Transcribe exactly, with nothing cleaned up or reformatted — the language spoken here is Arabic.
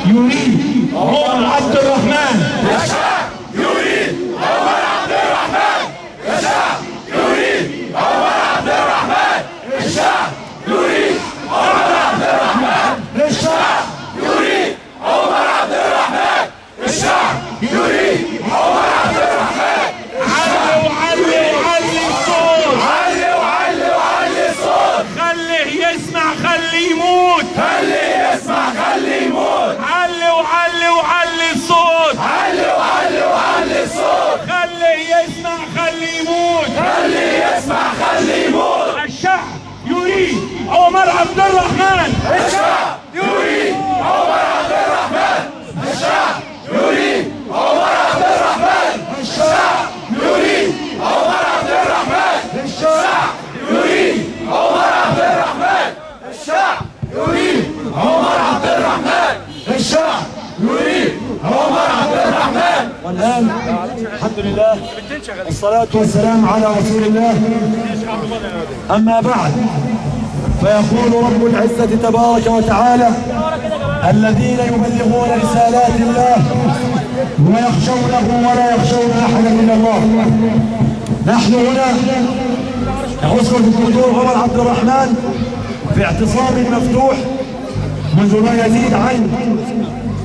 يريد عمر عبد الرحمن. الشعب يريد عمر عبد الرحمن. الشعب يريد عمر عبد الرحمن. الشعب يريد عمر عبد الرحمن. الشعب يريد عمر عبد الرحمن. الشعب يريد عمر عبد الرحمن. علي وعلي وعلي الصوت، علي وعلي وعلي الصوت، خليه يسمع خليه يموت، خليه يسمع خليه يموت. علي وعلي وعلي الصوت، علي وعلي وعلي الصوت، خليه يسمع خليه يموت، خليه يسمع خليه يموت. الشعب يريد عمر عبد الرحمن. الشعب يريد عمر عبد الرحمن. الشعب يريد عمر عبد الرحمن. الشعب يريد عمر عبد الرحمن. الشعب يريد عمر عبد الرحمن. الشعب يريد عمر عبد الرحمن. الشعب يريد عمر عبد الرحمن. والآن الحمد لله والصلاة والسلام على رسول الله. أما بعد، فيقول رب العزة تبارك وتعالى: الذين يبلغون رسالات الله ويخشونه ولا يخشون أحدا إلا الله. نحن هنا نحث الدكتور عمر عبد الرحمن في اعتصام مفتوح منذ ما يزيد عن